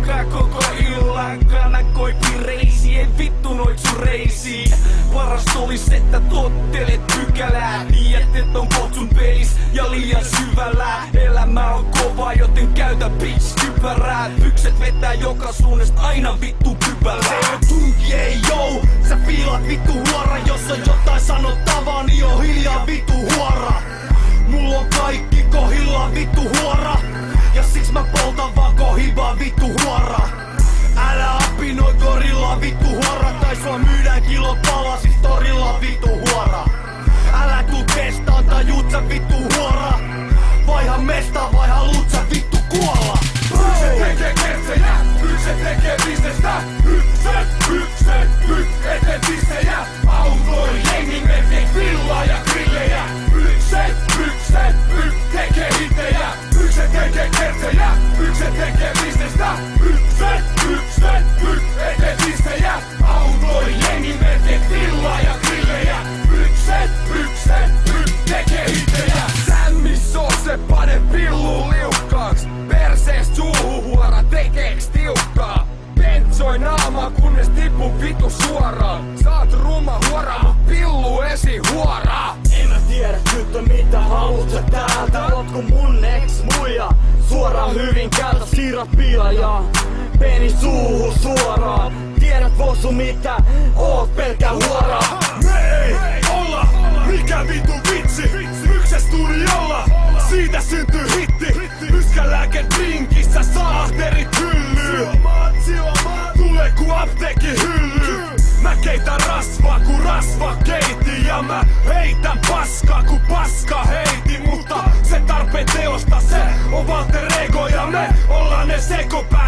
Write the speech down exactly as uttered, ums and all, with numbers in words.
Joka koko illan kanakoi pireisi, ei vittu noit sun reisiin. Parasta olis, että tottelet pykälää. Tiedät, et on koht sun pelis ja liian syvällä. Elämä on kova, joten käytä bitch kypärää. Pykset vetää joka suunnasta aina vittu kypälää. Se on tunki, ei jou, sä fiilat vittu huora. Jos on jotain sanottavaa, niin on hiljaa vittu huora. Mulla on kaikki kohillaan vittu huora. Ja siksi mä poltan vaan kohivaa vittu huora. Älä apinoi gorilla vittu huora. Tai sua myydään kilo palasis torilla vittu huora. Älä tuu testaan tajuut sä vittu huora. Vaiha mestaa, vaiha luut sä vittu kuolla. Ykset tekee kertsejä, ykset tekee bisnestä. Ykset, ykset, yk eteen pistejä. Autoin jengi merkei villaa ja grillejä. Ykset, ykset, yk tekee hittejä. Ykset tekee kertsejä, ykset tekee bisnestä. Ykset, ykset, yk eteen pistejä. Autoin jengi merkei villaa ja grillejä. Ykset, ykset, yk tekee hittejä. Sämmis on se pane pillu liukkaaks. Perseest suuhu huora tekeeks tiukkaa. Pentsoi naamaa kunnes tippu vitu suoraan. Saat ruma huora mut pillu esi huoraa. En mä tiedä tyttö mitä haluut sä täältä. Ootko mun ex muija? Suoraan Hyvinkäältä siirrät piilajaa. Peni suuhu suoraan. Tiedät vosu mitä? Oot pelkkä huoraa. Me ei olla mikä vitu vitsi. Ykse studiolla, siitä syntyy hitti. Yskälääke drinkissä saahterit hyllyy. Tule ku apteekin hyllyy. Mä keitän rasvaa ku rasva keiti. Ja mä heitän paskaa ku paska heiti. Mutta se tarpeen teosta se on Walter Ego. Ja me ollaan ne sekopää.